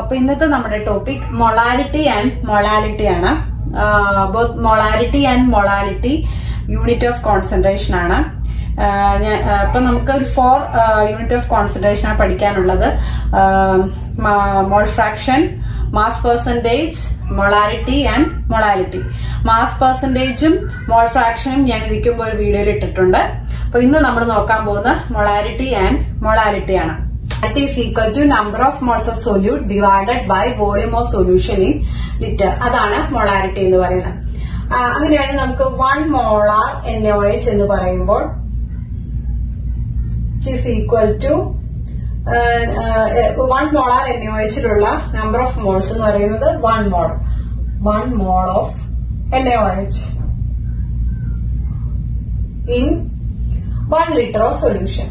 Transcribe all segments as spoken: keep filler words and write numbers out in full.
അപ്പൊ ഇന്നത്തെ നമ്മുടെ ടോപ്പിക് മൊളാലിറ്റി ആൻഡ് മൊളാലിറ്റി ആണ്. Both molality and molality unit of concentration ആണ്. ഇപ്പൊ നമുക്ക് ഒരു ഫോർ യൂണിറ്റ് ഓഫ് കോൺസെൻട്രേഷൻ ആണ് പഠിക്കാനുള്ളത്. Mole fraction, mass percentage, molality and molality. Mass പെർസെന്റേജും മോൾ ഫ്രാക്ഷനും ഞാൻ ഇരിക്കുമ്പോൾ ഒരു വീഡിയോയിൽ ഇട്ടിട്ടുണ്ട്. അപ്പൊ ഇന്ന് നമ്മൾ നോക്കാൻ പോകുന്ന മൊളാലിറ്റി ആൻഡ് മൊളാലിറ്റി ആണ്. That is equal to number of moles of solute divided by volume of solution in liter. അതാണ് മൊളാലിറ്റി എന്ന് പറയുന്നത്. അങ്ങനെയാണ് നമുക്ക് one molar N O H എന്ന് പറയുമ്പോൾ is equal to one molar N O എച്ചിലുള്ള number of moles എന്ന് പറയുന്നത് one mole one mole of N O H in one litre of solution.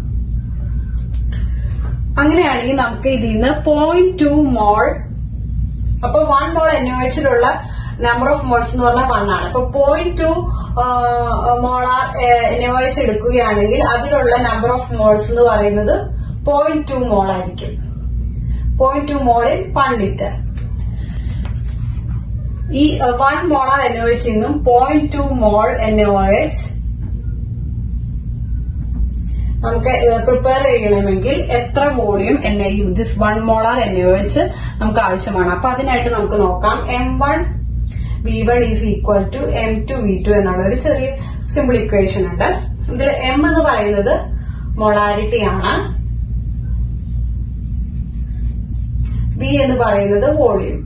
അങ്ങനെയാണെങ്കിൽ നമുക്ക് ഇതിൽ നിന്ന് പോയിന്റ് ടു മോൾ, അപ്പൊ വൺ മോൾ എൻ ഒ എച്ചിലുള്ള നമ്പർ ഓഫ് മോൾസ് എന്ന് പറഞ്ഞാൽ വൺ ആണ്. അപ്പൊ point two molar N O H എടുക്കുകയാണെങ്കിൽ അതിലുള്ള നമ്പർ ഓഫ് മോൾസ് എന്ന് പറയുന്നത് പോയിന്റ് ടു മോൾ ആയിരിക്കും. Point two mole in one litre. ഈ one molar N O H നിന്നും point two mole N O H നമുക്ക് പ്രിപ്പയർ ചെയ്യണമെങ്കിൽ എത്ര വോളിയം എൻ ഐ യു this one molar N O H നമുക്ക് ആവശ്യമാണ്. അപ്പൊ അതിനായിട്ട് നമുക്ക് നോക്കാം. M one V one is equal to M two V two എന്നുള്ള ഒരു ചെറിയ സിമ്പിൾ ഇക്വേഷൻ ഉണ്ട്. ഇതിൽ എം എന്ന് പറയുന്നത് മൊളാലിറ്റി ആണ്, വി എന്ന് പറയുന്നത് വോളിയം.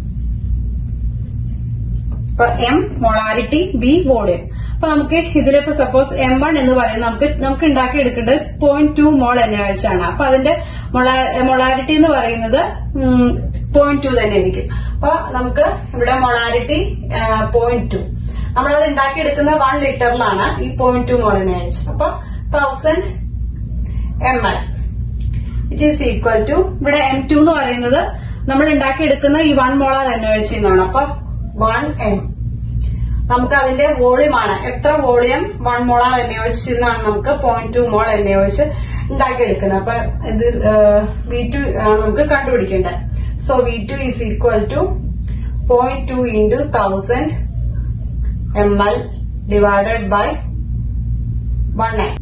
അപ്പൊ എം മൊളാലിറ്റി, ബി വോളിയം. അപ്പൊ നമുക്ക് ഇതിലിപ്പോ സപ്പോസ് എം വൺ എന്ന് പറയുന്നത് നമുക്ക് നമുക്ക് ഉണ്ടാക്കി എടുക്കേണ്ടത് point two mole N O H ആണ്. അപ്പൊ അതിന്റെ മൊളാലിറ്റി എന്ന് പറയുന്നത് പോയിന്റ് ടു തന്നെ ആയിരിക്കും. അപ്പൊ നമുക്ക് ഇവിടെ മൊളാലിറ്റി പോയിന്റ് ടു, നമ്മളത് ഉണ്ടാക്കിയെടുക്കുന്ന വൺ ലിറ്ററിലാണ് ഈ point two mole N O H. അപ്പൊ thousand M L which is equal to, ഇവിടെ എം ടു എന്ന് പറയുന്നത് നമ്മൾ ഉണ്ടാക്കിയെടുക്കുന്ന ഈ one molar N O H എന്നാണ്. അപ്പൊ വൺ എം നമുക്ക് അതിന്റെ വോളിയം ആണ്. എത്ര volume one molar N O H എന്നാണ് നമുക്ക് point two mole N O H ഉണ്ടാക്കിയെടുക്കുന്നത്. അപ്പൊ ഇത് വി ടു ആണ് നമുക്ക് കണ്ടുപിടിക്കേണ്ടത്. So V two is equal to point two into thousand M L divided by one M.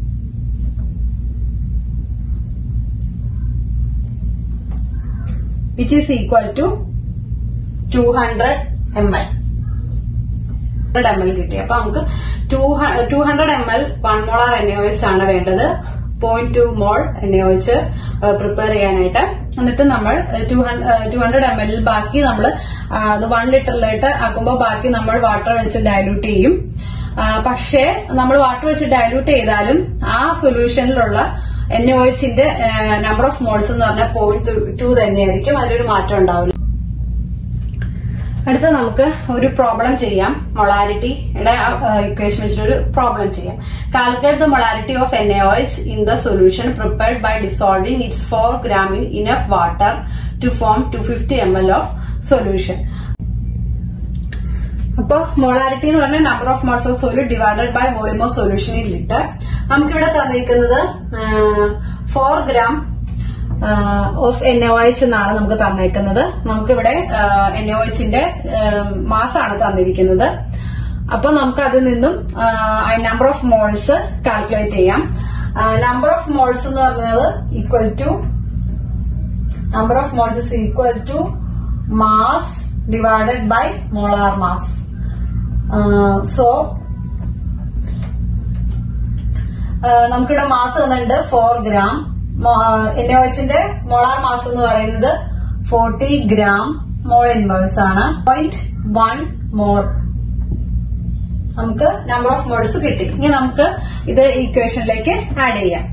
Which is equal to two hundred M L M L കിട്ടി. അപ്പൊ നമുക്ക് two hundred M L one molar N O H ആണ് വേണ്ടത്, point two mole N O H prepare ചെയ്യാനായിട്ട്. എന്നിട്ട് നമ്മൾ to hundred M L ബാക്കി നമ്മൾ അത് വൺ ലിറ്ററിലായിട്ട് ആക്കുമ്പോൾ ബാക്കി നമ്മൾ വാട്ടർ വെച്ച് ഡയലൂട്ട് ചെയ്യും. പക്ഷേ നമ്മൾ വാട്ടർ വെച്ച് ഡയലൂട്ട് ചെയ്താലും ആ സൊല്യൂഷനിലുള്ള എൻ ഒ എച്ചിന്റെ നമ്പർ ഓഫ് മോൾസ് എന്ന് പറഞ്ഞാൽ പോയിന്റ് ടു തന്നെയായിരിക്കും, അതിലൊരു മാറ്റം ഉണ്ടാവില്ല. അടുത്ത നമുക്ക് ഒരു പ്രോബ്ലം ചെയ്യാം. മൊളാലിറ്റിയുടെ ഇക്വേഷൻ വെച്ചിട്ട് ഒരു പ്രോബ്ലം ചെയ്യാം. Calculate the molality of N O H in the solution prepared by dissolving its four gram in enough water to form two fifty M L of solution. അപ്പൊ മൊളാലിറ്റി എന്ന് പറഞ്ഞാൽ number of moles of solute divided by volume of solution in litre. നമുക്കിവിടെ തന്നിരിക്കുന്നത് four gram of N O H എന്നാണ് നമുക്ക് തന്നേക്കുന്നത്. നമുക്കിവിടെ N O എച്ചിന്റെ മാസാണ് തന്നിരിക്കുന്നത്. അപ്പൊ നമുക്ക് അതിൽ നിന്നും നമ്പർ ഓഫ് മോൾസ് കാൽക്കുലേറ്റ് ചെയ്യാം. നമ്പർ ഓഫ് മോൾസ് എന്ന് പറയുന്നത് equal to number of moles is equal to mass divided by molar mass. So നമുക്കിവിടെ മാസ് തന്നിട്ടുണ്ട് ഫോർ ഗ്രാം. എൻ ഒ എച്ചിന്റെ മോളാർ മാസ് എന്ന് പറയുന്നത് ഫോർട്ടി ഗ്രാം മോൾ ഇൻവേഴ്സ് ആണ്. Point one mole നമുക്ക് number of moles കിട്ടി. ഇനി നമുക്ക് ഇത് ഇക്വേഷനിലേക്ക് ആഡ് ചെയ്യാം.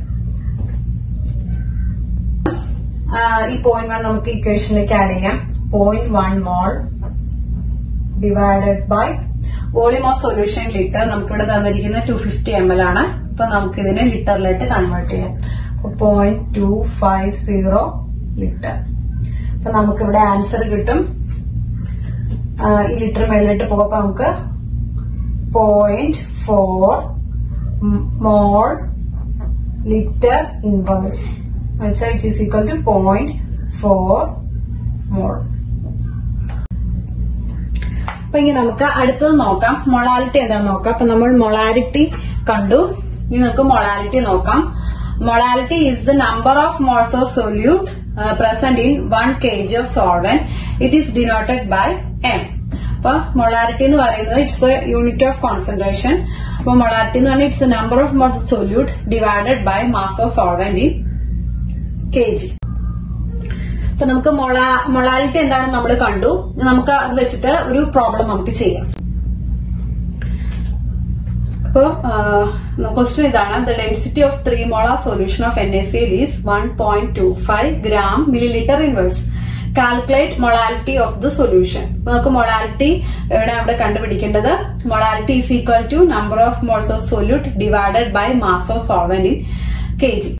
ഈ പോയിന്റ് വൺ നമുക്ക് ഇക്വേഷനിലേക്ക് ആഡ് ചെയ്യാം. Point one mole divided by volume of solution litre. നമുക്കിവിടെ തന്നിരിക്കുന്ന ടു ഫിഫ്റ്റി എം എൽ ആണ്. അപ്പൊ നമുക്ക് ഇതിനെ ലിറ്ററിലായിട്ട് കൺവേർട്ട് ചെയ്യാം. Point two five zero litre. അപ്പൊ നമുക്കിവിടെ ആൻസർ കിട്ടും. ഈ ലിറ്റർ മേളിലിട്ട് പോകുമ്പോ നമുക്ക് point four mole litre inverse, which is equal to zero point four mole. അപ്പൊ ഇനി നമുക്ക് അടുത്തത് നോക്കാം, മൊളാലിറ്റി എന്താന്ന് നോക്കാം. അപ്പൊ നമ്മൾ മൊളാലിറ്റി കണ്ടു, ഇനി നമുക്ക് മൊളാലിറ്റി നോക്കാം. Molality is the number of moles of solute present in one K G of solvent. It is denoted by M. അപ്പൊ മൊളാലിറ്റി എന്ന് പറയുന്നത് it's a unit of concentration. അപ്പൊ മൊളാലിറ്റി എന്ന് പറഞ്ഞാൽ it's number of moles of solute divided by mass of solvent in K G. അപ്പൊ നമുക്ക് molality എന്താണെന്ന് നമ്മൾ കണ്ടു. നമുക്ക് അത് വെച്ചിട്ട് ഒരു പ്രോബ്ലം നമുക്ക് ചെയ്യാം. അപ്പൊ ക്വസ്റ്റ്യൻ ഇതാണ്, the density of three molar solution of N A C L is one point two five gram milliliter inverse. Calculate molality of the solution. അപ്പൊ നമുക്ക് മൊളാലിറ്റി എവിടെ അവിടെ കണ്ടുപിടിക്കേണ്ടത്. Molality is equal to number of moles of solute divided by mass of solvent in K G.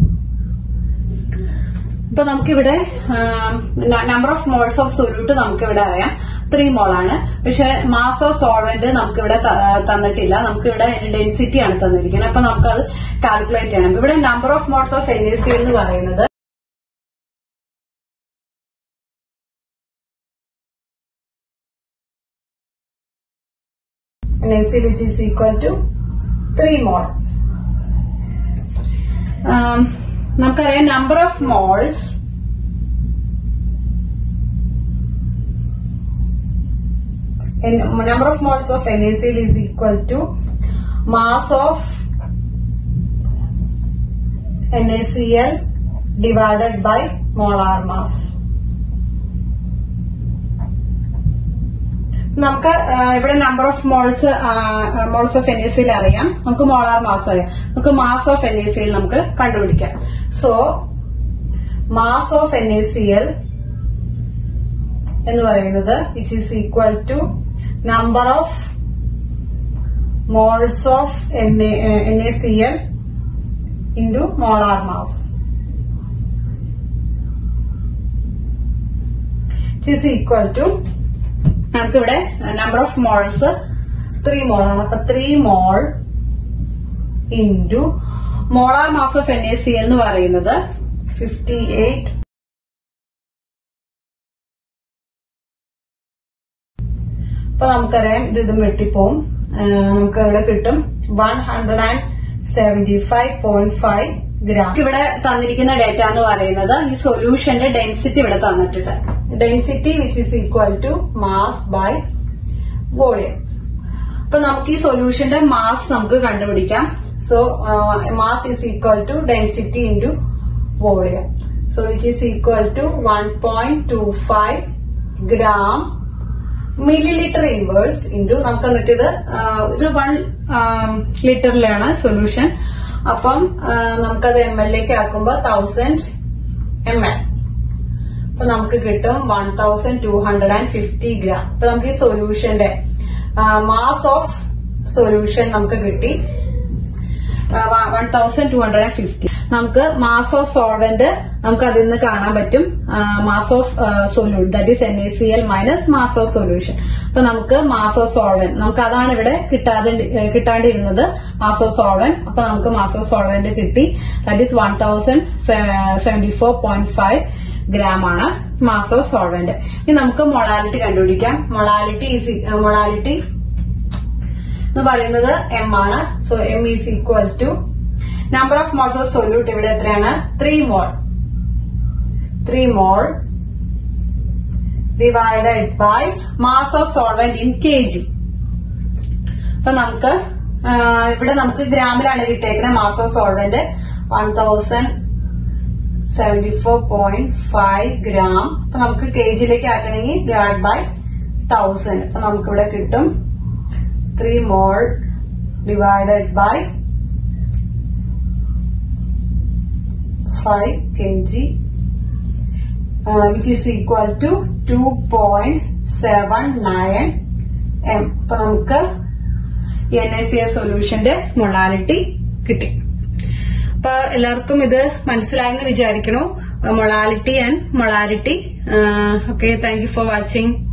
ഇപ്പൊ നമുക്കിവിടെ number of moles of solute നമുക്കിവിടെ അറിയാം three mole ആണ്. പക്ഷെ മാസ് ഓഫ് സോൾവെന്റ് നമുക്കിവിടെ തന്നിട്ടില്ല, നമുക്കിവിടെ ഡെൻസിറ്റി ആണ് തന്നിരിക്കുന്നത്. അപ്പൊ നമുക്കത് കാൽക്കുലേറ്റ് ചെയ്യണം. ഇവിടെ number of moles of N A C L എന്ന് പറയുന്നത് N A C L which is equal to three mol. Um, നമുക്കറിയാം number of moles number of moles of N A C L is equal to mass of N A C L divided by molar mass. നമുക്ക് ഇവിടെ number of moles moles of N A C L അറിയാം, നമുക്ക് molar mass അറിയാം. നമുക്ക് mass of N A C L നമുക്ക് കണ്ടുപിടിക്കാം. So mass of N A C L എന്ന് പറയുന്നത് it is equal to number of moles of N A C L into molar mass. It is equal to നമുക്കിവിടെ number of moles three mole ആണ്. അപ്പൊ three mole into molar mass of N A C L എന്ന് പറയുന്നത് fifty eight അപ്പൊ നമുക്കറിയാം ഇത് ഇതും വെട്ടിപ്പോവും. നമുക്ക് ഇവിടെ കിട്ടും one hundred and seventy five point five gram. ഇവിടെ തന്നിരിക്കുന്ന ഡേറ്റ എന്ന് പറയുന്നത് ഈ സൊല്യൂഷന്റെ ഡെൻസിറ്റി ഇവിടെ തന്നിട്ടുണ്ട്. Density which is equal to mass by volume. അപ്പൊ നമുക്ക് ഈ സൊല്യൂഷന്റെ മാസ് നമുക്ക് കണ്ടുപിടിക്കാം. So mass is equal to density into volume. So which is equal to one point two five gram milliliter inverse into നമുക്ക് എന്നിട്ട് ഇത് ഇത് വൺ ലിറ്ററിലാണ് സൊല്യൂഷൻ. അപ്പം നമുക്കത് എം എല്ലിലേക്ക് ആക്കുമ്പോ തൗസൻഡ് എം എൽ. അപ്പൊ നമുക്ക് കിട്ടും one thousand two hundred and fifty gram. അപ്പൊ നമുക്ക് ഈ സൊല്യൂഷന്റെ മാസ് ഓഫ് സൊല്യൂഷൻ നമുക്ക് കിട്ടി one thousand two hundred and fifty. നമുക്ക് മാസ് ഓഫ് സോൾവെന്റ് നമുക്ക് അതിൽ നിന്ന് കാണാൻ പറ്റും. Mass of solute that is N A C L minus mass of solution. അപ്പൊ നമുക്ക് മാസ് ഓഫ് സോൾവെന്റ് നമുക്ക് അതാണ് ഇവിടെ കിട്ടാതെ കിട്ടാണ്ടിരുന്നത് മാസ് ഓഫ് സോൾവെന്റ്. അപ്പൊ നമുക്ക് മാസ് ഓഫ് സോൾവെന്റ് കിട്ടി. That is one thousand seventy four point five gram ആണ് മാസ് ഓഫ് സോൾവെന്റ്. ഇനി നമുക്ക് മൊളാലിറ്റി കണ്ടുപിടിക്കാം. മൊളാലിറ്റി ഈസ് മൊളാലിറ്റി എന്ന് പറയുന്നത് എം ആണ്. So M is equal to number of moles of solute ഇവിടെ എത്രയാണ് three mole three mole divided by mass of solvent in K G. അപ്പൊ നമുക്ക് ഇവിടെ നമുക്ക് ഗ്രാമിലാണ് കിട്ടിയേക്കുന്നത് mass of solvent one thousand seventy four point five gram. അപ്പൊ നമുക്ക് കെ ജിയിലേക്ക് ആക്കണമെങ്കിൽ ഡിവൈഡ് ബൈ തൗസൻഡ്. അപ്പൊ നമുക്കിവിടെ കിട്ടും three mole divided by five K G which is equal to two point seven nine M. അപ്പൊ നമുക്ക് എൻ എ സി എ സൊല്യൂഷന്റെ molality കിട്ടി. അപ്പൊ എല്ലാവർക്കും ഇത് മനസ്സിലായെന്ന് വിചാരിക്കണു. Molality and molarity. Okay, thank you for watching.